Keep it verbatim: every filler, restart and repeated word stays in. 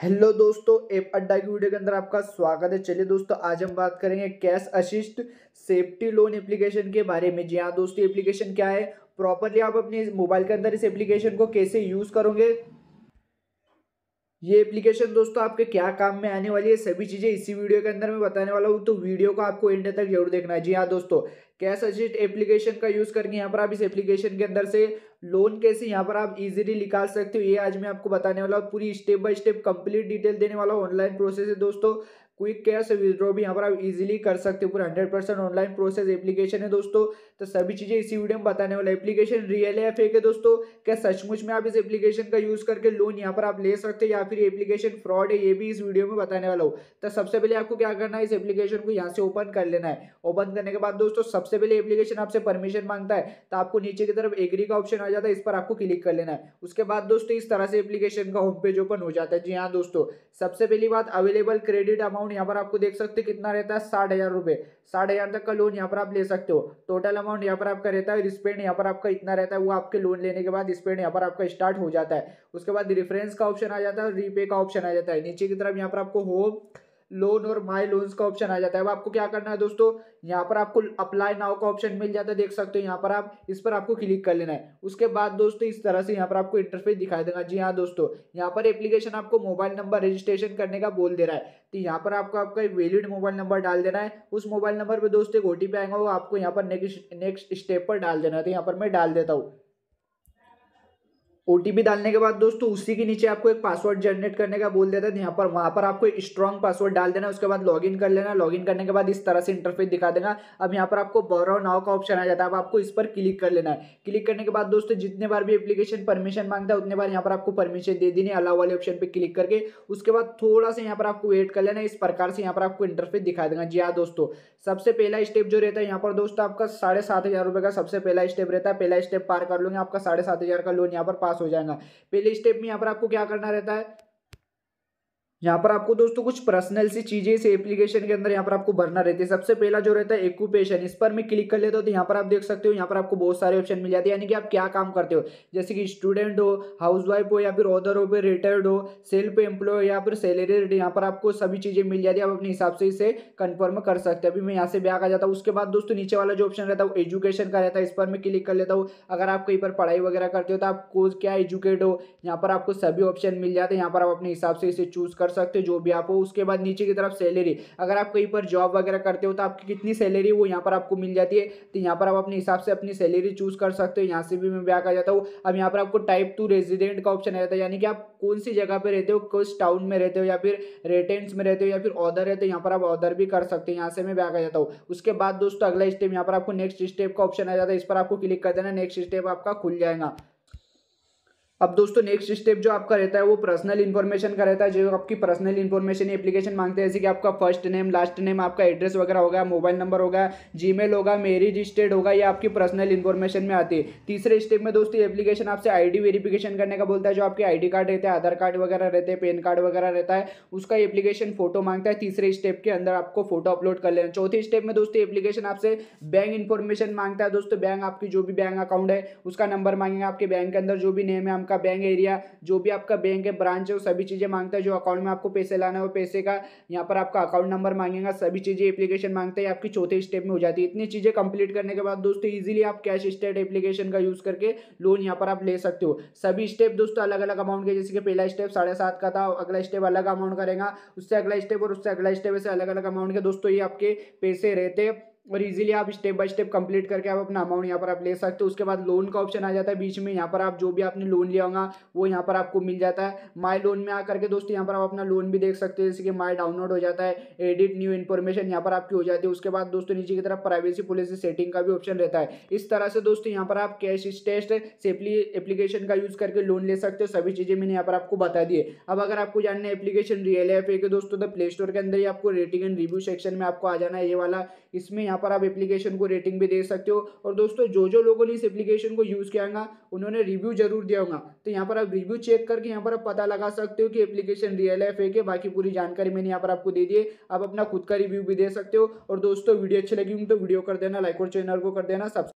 Hello दोस्तों, app अड्डा की वीडियो के अंदर आपका स्वागत है। चलिए दोस्तों, आज हम बात करेंगे Cash Assist safety loan application के बारे में। जी हाँ दोस्तों, एप्लीकेशन क्या है, प्रॉपरली आप अपने मोबाइल के अंदर इस एप्लीकेशन को कैसे यूज करोगे, ये एप्लीकेशन दोस्तों आपके क्या काम में आने वाली है, सभी चीजें इसी वीडियो के अंदर मैं बताने वाला हूँ। तो वीडियो को आपको एंड तक जरूर देखना है। जी हाँ दोस्तों, कैश असिस्ट एप्लीकेशन का यूज करके यहाँ पर आप इस एप्लीकेशन के अंदर से लोन कैसे यहाँ पर आप इजीली निकाल सकते हो, ये आज मैं आपको बताने वाला हूँ। पूरी step by step complete detail देने वाला हूँ। ऑनलाइन प्रोसेस है दोस्तों, क्विक कैश विड्रॉ भी यहाँ पर आप इजीली कर सकते हो। पूरा hundred percent online process application है दोस्तों। तो सभी चीजें इसी वीडियो में बताने वाला। एप्लीकेशन रियल है या फेक है दोस्तों, क्या सचमुच में आप इस एप्लीकेशन का यूज करके लोन यहाँ पर आप ले सकते हैं या फिर एप्लीकेशन फ्रॉड है, ये भी इस वीडियो में बताने वाला हूँ। तो सबसे पहले आपको क्या करना है, इस एप्लीकेशन को यहाँ से ओपन कर लेना है। ओपन करने के बाद दोस्तों सबसे पहले एप्लीकेशन आपसे परमिशन मांगता है, तो आपको नीचे की तरफ एग्री का ऑप्शन आ जाता है, इस पर आपको क्लिक कर लेना है। उसके बाद दोस्तों इस तरह से एप्लीकेशन का होम पेज ओपन हो जाता है। जी हाँ दोस्तों, सबसे पहली बात, अवेलेबल क्रेडिट अमाउंट यहाँ पर आपको देख सकते हो कितना रहता है, साठ हजार रुपए। साठ हजार तक का लोन यहाँ पर आप ले सकते हो। टोटल अमाउंट यहाँ पर आपका रहता है, रिस्पेंड यहाँ पर आपका इतना रहता है, वो आपके लोन लेने के बाद स्पेंड यहाँ पर आपका स्टार्ट हो जाता है। उसके बाद रेफरेंस का ऑप्शन आ जाता है और रीपे का ऑप्शन आ जाता है। नीचे की तरफ यहाँ पर आपको होम लोन और माई लोन्स का ऑप्शन आ जाता है। अब आपको क्या करना है दोस्तों, यहाँ पर आपको अप्लाई नाउ का ऑप्शन मिल जाता है, देख सकते हो यहाँ पर आप इस पर आपको क्लिक कर लेना है। उसके बाद दोस्तों इस तरह से यहाँ पर आपको इंटरफेस दिखाई देगा। जी हाँ दोस्तों, यहाँ पर एप्लीकेशन आपको मोबाइल नंबर रजिस्ट्रेशन करने का बोल दे रहा है, तो यहाँ पर आपको आपका एक वैलिड मोबाइल नंबर डाल देना है। उस मोबाइल नंबर पर दोस्तों एक ओटीपी आएगा, वो आपको यहाँ पर नेक्स्ट नेक्स्ट स्टेप पर डाल देना है। तो यहाँ पर मैं डाल देता हूँ। ओटीपी डालने के बाद दोस्तों उसी के नीचे आपको एक पासवर्ड जनरेट करने का बोल देता है, यहाँ पर वहां पर आपको स्ट्रॉन्ग पासवर्ड डाल देना है। उसके बाद लॉगिन कर लेना। लॉगिन करने के बाद इस तरह से इंटरफेस दिखा देगा। अब यहाँ पर आपको बोरो नाउ का ऑप्शन आ जाता है, अब आपको इस पर क्लिक कर लेना है। क्लिक करने के बाद दोस्तों जितने बार भी एप्लीकेशन परमिशन मांगता है उतने बार यहाँ पर आपको परमिशन दे देनी है, अलाउ वाले ऑप्शन पे क्लिक करके। उसके बाद थोड़ा सा यहाँ पर आपको वेट कर लेना है। इस प्रकार से यहाँ पर आपको इंटरफेस दिखा देगा। जी हाँ दोस्तों, सबसे पहला स्टेप जो रहता है यहाँ पर दोस्तों आपका साढ़े सात हजार रुपए का सबसे पहला स्टेप रहता है। पहला स्टेप पार कर लोगे आपका साढ़े सात हजार का लोन यहाँ पर पास हो जाएगा। पहले स्टेप में यहाँ पर आपको क्या करना रहता है, यहाँ पर आपको दोस्तों कुछ पर्सनल सी चीजें इस एप्लीकेशन के अंदर यहाँ पर आपको भरना रहती है। सबसे पहला जो रहता है एक्यूपेशन, इस पर मैं क्लिक कर लेता हूँ तो यहाँ पर आप देख सकते हो यहाँ पर आपको बहुत सारे ऑप्शन मिल जाते हैं, यानी कि आप क्या काम करते हो, जैसे कि स्टूडेंट हो, हाउसवाइफ हो, या फिर ऑदर हो, फिर रिटायर्ड हो, सेल्फ एम्प्लॉय या फिर सैलरीड, यहाँ पर आपको सभी चीजें मिल जाती है। आप अपने हिसाब से इसे कन्फर्म कर सकते हैं। अभी मैं यहाँ से बैक आ जाता हूँ। उसके बाद दोस्तों नीचे वाला जो ऑप्शन रहता है वो एजुकेशन का रहता है, इस पर मैं क्लिक कर लेता हूँ। अगर आप कहीं पर पढ़ाई वगैरह करते हो तो आप कोर्स क्या एजुकेट हो, यहाँ पर आपको सभी ऑप्शन मिल जाते हैं। यहाँ पर आप अपने हिसाब से इसे चूज कर सकते हो जो भी आप हो। उसके बाद नीचे की तरफ सैलरी, अगर आप कहीं पर जॉब वगैरह करते हो तो आपकी कितनी सैलरी वो यहाँ पर आपको मिल जाती है, तो यहाँ पर आप अपने हिसाब से अपनी सैलरी चूज कर सकते हो। यहाँ से भी मैं बैक आ जाता हूँ। अब यहाँ पर आपको टाइप टू रेजिडेंट का ऑप्शन रहता है, यानी कि आप कौन सी जगह पे रहते हो, किस टाउन में रहते हो, या फिर रेटेंट्स में रहते हो, या फिर ऑर्डर रहते हो, यहाँ पर आप ऑर्डर भी कर सकते हैं। यहाँ से मैं बैक आ जाता हूँ। उसके बाद दोस्तों अगला स्टेप यहाँ पर आपको नेक्स्ट स्टेप का ऑप्शन आ जाता है, इस पर आपको क्लिक कर देना। नेक्स्ट स्टेप आपका खुल जाएगा। अब दोस्तों नेक्स्ट स्टेप जो आपका रहता है वो पर्सनल इन्फॉर्मेशन का रहता है। जो आपकी पर्सनल इन्फॉर्मेशन एप्लीकेशन मांगते हैं, जैसे कि आपका फर्स्ट नेम, लास्ट नेम, आपका एड्रेस वगैरह होगा, मोबाइल नंबर होगा, जीमेल होगा, मैरिज स्टेट होगा, ये आपकी पर्सनल इन्फॉर्मेशन में आती है। तीसरे स्टेप में दोस्तों एप्लीकेशन आपसे आईडी वेरिफिकेशन करने का बोलता है। जो आपके आईडी कार्ड रहते हैं, आधार कार्ड वगैरह रहते हैं, पैन कार्ड वगैरह रहता है, उसका एप्लीकेशन फोटो मांगता है। तीसरे स्टेप के अंदर आपको फोटो अपलोड कर लेना। चौथे स्टेप में दोस्तों एप्लीकेशन आपसे बैंक इन्फॉर्मेशन मांगता है। दोस्तों बैंक, आपकी जो भी बैंक अकाउंट है उसका नंबर मांगेगा, आपके बैंक के अंदर जो भी नेम है, आपका बैंक एरिया, जो भी आपका बैंक है, ब्रांच है, वो सभी चीजें मांगता है। जो अकाउंट में आपको पैसे लाना है वो पैसे का यहाँ पर आपका अकाउंट नंबर मांगेगा। सभी चीजें एप्लीकेशन मांगता है, आपकी चौथे स्टेप में हो जाती है। इतनी चीजें कंप्लीट करने के बाद दोस्तों इजीली आप कैश स्टेट एप्लीकेशन का यूज करके लोन यहाँ पर आप ले सकते हो। सभी स्टेप दोस्तों अलग अलग अमाउंट के, जैसे कि पहला स्टेप साढ़े सात का था, अगला स्टेप अलग अमाउंट करेगा, उससे अगला स्टेप और उससे अगला स्टेप, ऐसे अलग अलग अमाउंट के दोस्तों ये आपके पैसे रहते हैं। और इजीली आप स्टेप बाय स्टेप कंप्लीट करके आप अपना अमाउंट यहाँ पर आप ले सकते हो। उसके बाद लोन का ऑप्शन आ जाता है बीच में, यहाँ पर आप जो भी आपने लोन लिया होगा वो यहाँ पर आपको मिल जाता है। माई लोन में आकर के दोस्तों यहाँ पर आप अपना लोन भी देख सकते हो, जैसे कि माई डाउनलोड हो जाता है, एडिट न्यू इन्फॉर्मेशन यहाँ पर आपकी हो जाती है। उसके बाद दोस्तों नीचे की तरफ प्राइवेसी पॉलिसी सेटिंग का भी ऑप्शन रहता है। इस तरह से दोस्तों यहाँ पर आप कैश स्टेट सेफली एप्लीकेशन का यूज करके लोन ले सकते हो। सभी चीजें मैंने यहाँ पर आपको बता दी है। अब अगर आपको जानना है एप्लीकेशन रियल है फेक है दोस्तों, तो प्ले स्टोर के अंदर ही आपको रेटिंग एंड रिव्यू सेक्शन में आपको आ जाना है, ये वाला। इसमें यहाँ पर आप एप्लीकेशन को रेटिंग भी दे सकते हो। और दोस्तों जो जो लोगों ने इस एप्लीकेशन को यूज किया होगा उन्होंने रिव्यू जरूर दिया होगा, तो यहाँ पर आप रिव्यू चेक करके यहाँ पर आप पता लगा सकते हो कि एप्लीकेशन रियल है फेक है। बाकी पूरी जानकारी मैंने यहाँ पर आपको दे दी है, आप अपना खुद का रिव्यू भी दे सकते हो। और दोस्तों वीडियो अच्छी लगी तो वीडियो कर देना लाइक और चैनल को कर देना सब्सक्राइब।